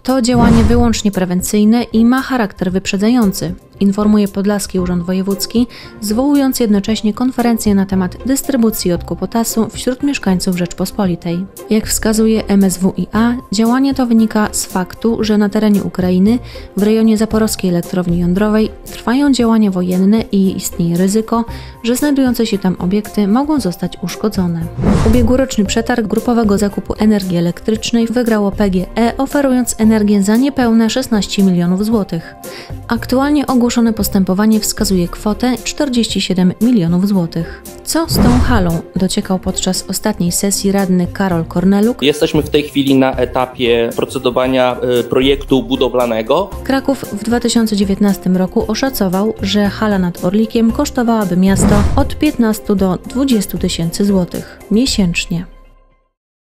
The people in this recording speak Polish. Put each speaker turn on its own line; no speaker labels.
To działanie wyłącznie prewencyjne i ma charakter wyprzedzający, informuje Podlaski Urząd Wojewódzki, zwołując jednocześnie konferencję na temat dystrybucji odkupu TAS-u wśród mieszkańców Rzeczpospolitej. Jak wskazuje MSWiA, działanie to wynika z faktu, że na terenie Ukrainy, w rejonie Zaporowskiej Elektrowni Jądrowej, trwają działania wojenne i istnieje ryzyko, że znajdujące się tam obiekty mogą zostać uszkodzone. Ubiegłoroczny przetarg grupowego zakupu energii elektrycznej wygrało PGE, oferując energię za niepewne 16 milionów złotych. Aktualnie ogłoszone postępowanie wskazuje kwotę 47 milionów złotych. Co z tą halą? Dociekał podczas ostatniej sesji radny Karol Korneluk.
Jesteśmy w tej chwili na etapie procedowania projektu budowlanego.
Kraków w 2019 roku oszacował, że hala nad Orlikiem kosztowałaby miasto od 15 do 20 tysięcy złotych miesięcznie.